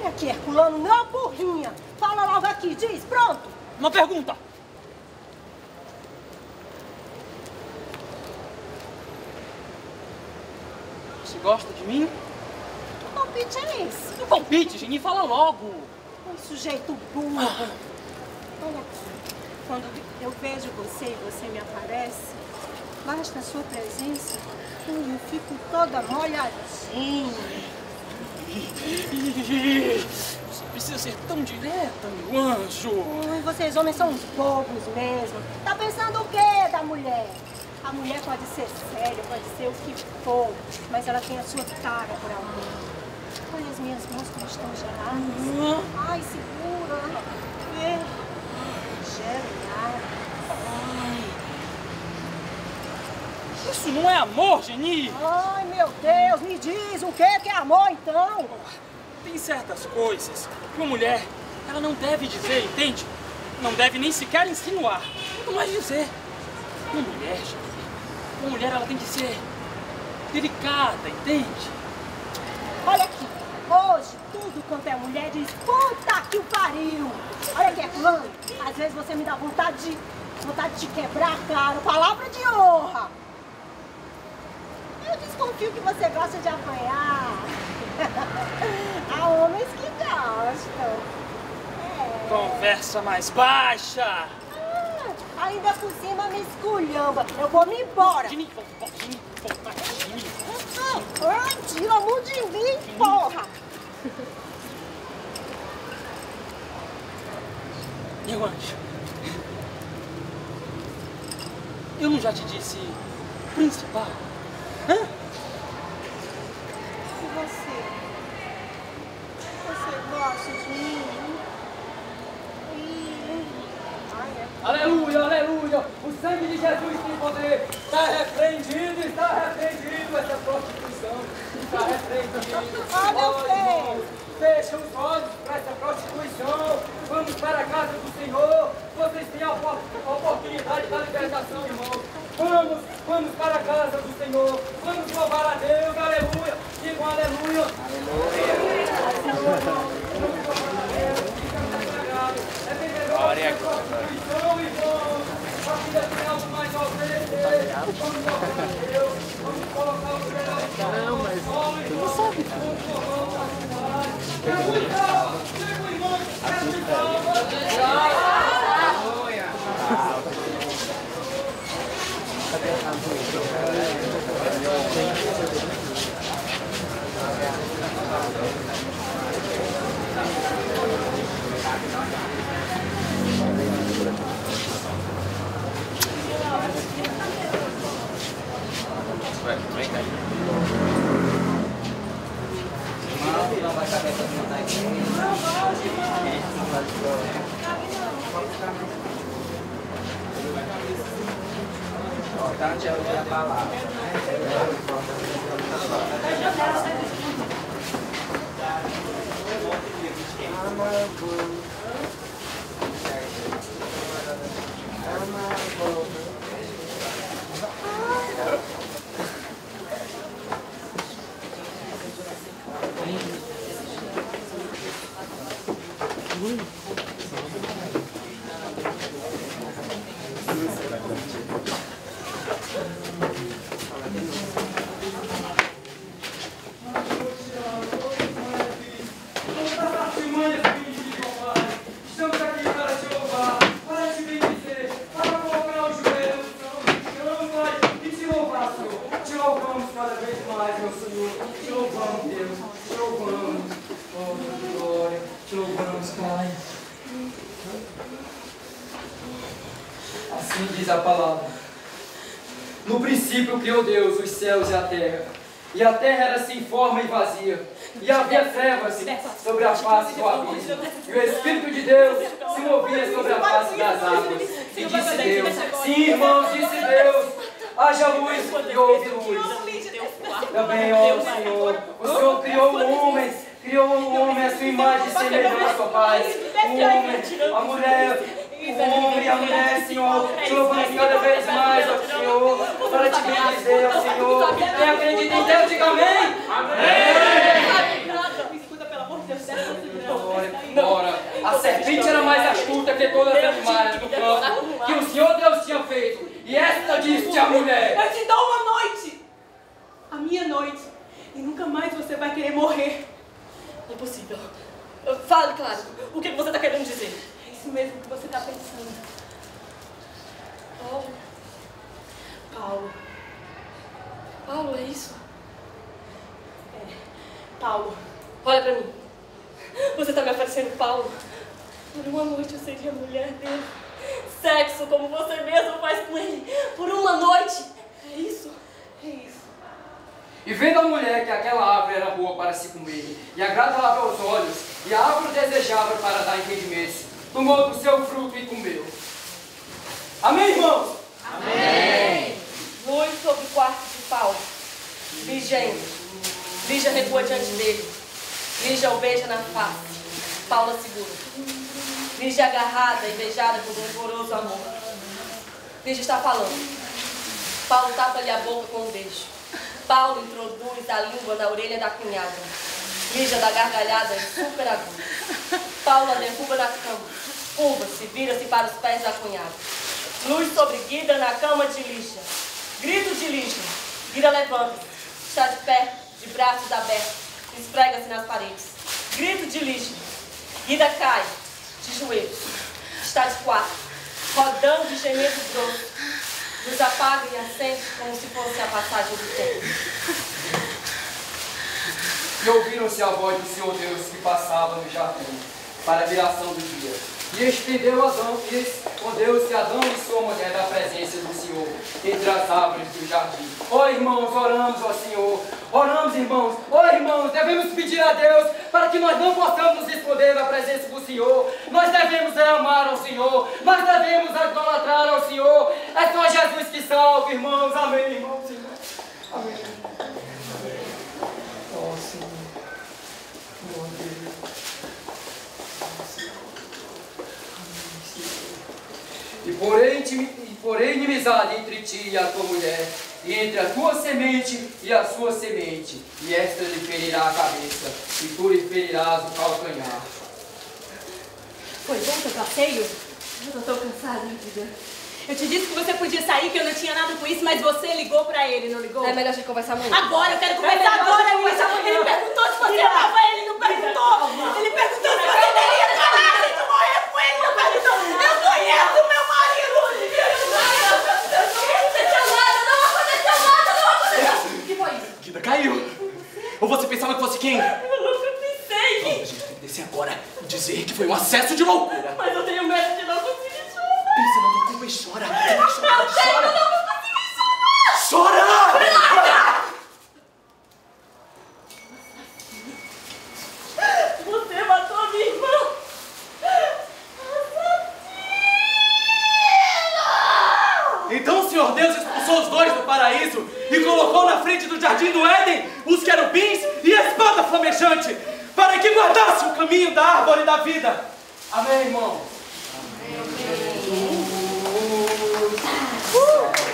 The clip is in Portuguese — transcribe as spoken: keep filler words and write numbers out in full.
Olha aqui, Herculano, não porrinha. Fala logo aqui, diz, pronto. Uma pergunta. Você gosta de mim? Que palpite é esse? Que palpite, Geni? Fala logo. Um sujeito burro. Ah. Olha aqui, quando eu vejo você e você me aparece, basta a sua presença, eu fico toda molhadinha. Você precisa ser tão direta, meu anjo. Hum, vocês homens são uns bobos mesmo. Tá pensando o quê da mulher? A mulher pode ser séria, pode ser o que for, mas ela tem a sua tara por amor. Olha as minhas mãos como estão geladas. Uhum. Ai, segura. Vê. Gelada. Isso não é amor, Geni. Ai, meu Deus, me diz o que que é amor, então? Tem certas coisas que uma mulher, ela não deve dizer, entende? Não deve nem sequer insinuar. Quanto mais dizer. Uma mulher, Geni, uma mulher, ela tem que ser delicada, entende? Olha aqui, hoje tudo quanto é mulher diz puta que o pariu. Olha aqui, Herculano, às vezes você me dá vontade de, vontade de quebrar a cara, palavra de honra. Eu desconfio que você gosta de apanhar. Há homens que gostam. É. Conversa mais baixa. Ah, ainda por cima me esculhamba. Eu vou me embora. Geni, volta, Geni, volta, Geni. Ai, tira a mão de mim, porra. Meu anjo, eu não já te disse principal? Hã? E você? Você gosta de mim? Ih, ai, é... Aleluia, aleluia! O sangue de Jesus tem poder! Está repreendido, está repreendido essa prostituição! Está repreendido! Ah, meu Ó, Deus! irmãos, fecha os olhos para essa prostituição! Vamos para a casa do Senhor! Vocês têm a opor- a oportunidade da libertação, irmãos! Vamos, vamos para a casa do Senhor! Vamos louvar a Deus! Aleluia! Digam aleluia! Glória a Deus. Não, mas tu não sabe. Importante é ouvir a palavra. Estamos aqui para te louvar, para te bendizer, para colocar o joelho no chão, Pai, e te louvar, Senhor. Te louvamos cada vez mais, meu Senhor. Te louvamos, Deus. Te louvamos. Oh, glória. Te louvamos, Pai. Assim diz a palavra. No princípio criou Deus os céus e a terra. E a terra era sem forma e vazia. E havia trevas sobre a face do abismo. E o Espírito de Deus se movia sobre a face das águas. E disse Deus, sim, irmãos, disse Deus, haja luz e houve luz. Também, ó Senhor, o Senhor criou o homem, criou o homem a sua imagem e semelhança, ó Pai. O homem, a mulher, o homem e a mulher, Senhor, te louvamos cada vez mais, ó Senhor, para te bendizer, ó Senhor. Quem acredita em Deus, diga amém. Amém. Escuta, pelo amor de Deus, serpente era mais astuta que todas as animais do campo que o Senhor Deus tinha feito. E esta disse a mulher: Eu te dou uma noite, a minha noite, e nunca mais você vai querer morrer. É impossível. Fale, claro. O que você está querendo dizer? É isso mesmo que você está pensando. Paulo. Paulo. Paulo, é isso? É, Paulo. Olha pra mim. Você está me oferecendo Paulo? Por uma noite eu seria mulher dele. Sexo, como você mesmo faz com ele. Por uma noite. É isso? É isso. E vendo a mulher que aquela árvore era boa para se comer, e agradável aos olhos, e a árvore desejável para dar entendimento, tomou do seu fruto e comeu. Amém, irmãos? Amém. Luz sobre o quarto de Paulo. Lígia entra. Lígia recua diante dele. Lígia o beija na face. Paulo a segura. Lígia agarrada e beijada por um vigoroso amor. Lígia está falando. Paulo tapa-lhe a boca com um beijo. Paulo introduz a língua na orelha da cunhada. Lígia dá gargalhada super aguda. Paulo a derruba na cama. Curva-se, vira-se para os pés da cunhada. Luz sobre Guida na cama de Lígia. Grito de Lígia. Guida levanta-se. Está de pé, de braços abertos. Esfrega-se nas paredes. Grito de Lígia. Guida cai, de joelhos. Está de quatro, rodando de gemido grosso. Luz apaga e acende como se fosse a passagem do tempo. E ouviram-se a voz do Senhor Deus que passava no jardim, para a viração do dia. E estendeu Adão, e escondeu-se Adão e sua mulher da presença do Senhor, entre as árvores do jardim. Ó irmãos, oramos ao Senhor. Oramos, irmãos. Ó irmãos, devemos pedir a Deus para que nós não possamos nos esconder da presença do Senhor. Nós devemos amar ao Senhor. Nós devemos idolatrar ao Senhor. É só Jesus que salva, irmãos. Amém, irmãos. Amém. Ó Senhor. Ó Deus. E porém, e porém inimizade entre ti e a tua mulher, e entre a tua semente e a sua semente, e esta lhe ferirá a cabeça, e tu lhe ferirás o calcanhar. Foi bom teu passeio? Eu tô cansada, vida. Eu te disse que você podia sair, que eu não tinha nada com isso, mas você ligou pra ele, não ligou? É melhor a gente conversar amanhã. Agora, eu quero conversar É agora, melhor Luísa. conversar Ele amanhã. perguntou se você amava ele, não perguntou. Ele perguntou se você teria coragem de morrer com ele, não perguntou. Eu conheço meu marido. O que foi isso? Guida caiu. Ou você pensava que fosse quem? Eu nunca pensei. Vamos, a gente tem que descer agora e dizer que foi um acesso de loucura. Mas eu tenho medo de não conseguir chorar. Pensa na tua culpa e chora. Chora, chora. Eu não vou conseguir chorar. Chora! Você matou a minha irmã. Então o Senhor Deus expulsou os dois do paraíso e colocou na frente do jardim do Éden os querubins e a espada flamejante, para que guardasse o caminho da árvore da vida. Amém, irmão? Amém. Amém.